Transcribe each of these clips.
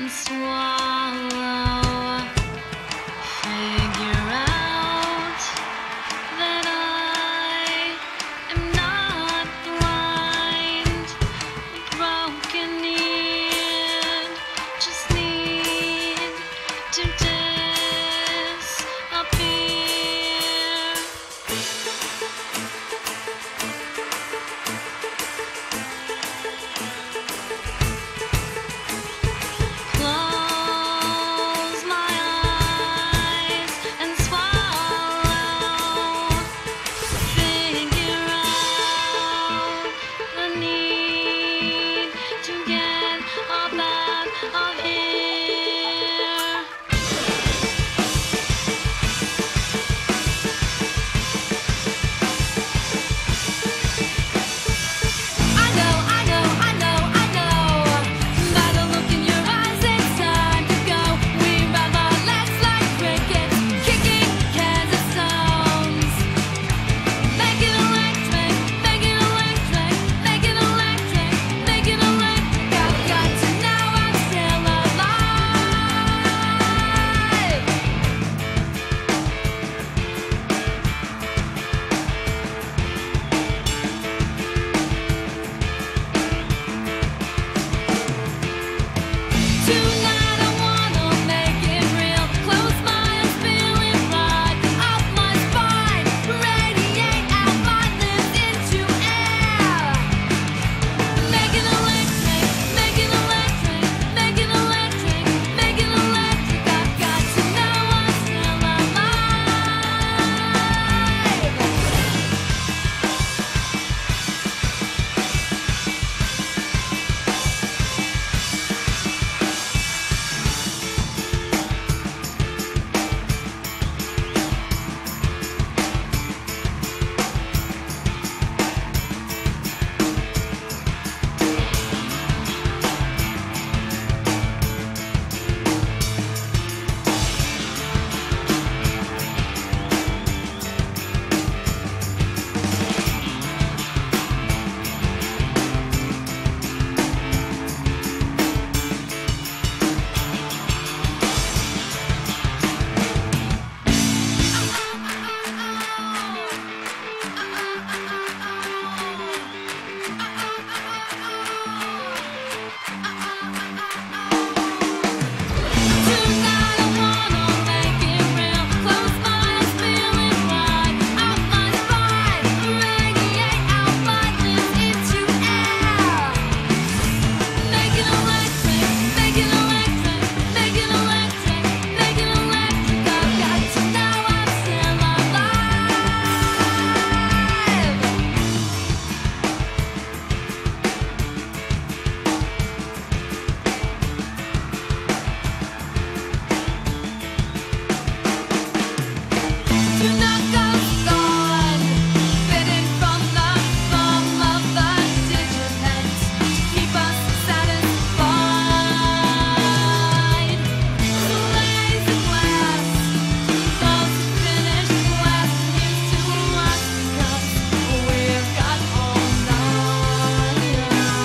and swallow. Figure out that I am not blind, broken in, just need to disappear. Close my eyes and swallow. Figure out the need to get up out of here. I know. By the look in your eyes, it's time to go. We'd rather let's like crickets, kicking cans of stones. Make it electric, make it electric, make it electric, make it electric. I've got to know I'm still alive. Tonight I wanna make it real. Close my eyes, feeling right up my spine. Radiate out my limbs into air. Make it electric, make it electric, make it electric, make it electric. I've got to know I'm still alive. Tonight I wanna make it real. Close my eyes, feeling right up my spine. Radiate out my limbs into air. Make it electric, make it electric, make it electric, make it electric. I've got to know I'm still alive. Tonight goes gone, bitten from the thumb of the digipens to keep us satisfied. Glaze of glass, close to finished glass, used to us because we've got all night.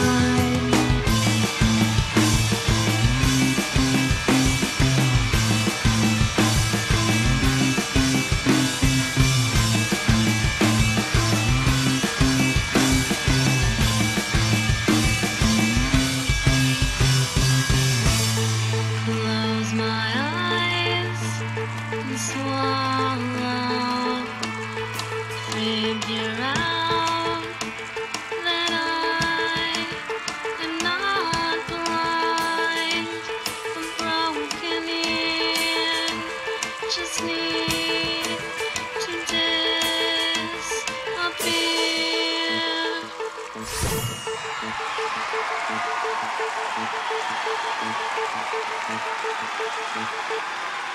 Close my eyes and swallow. Figure out that I am not blind, broken in, just need to disappear.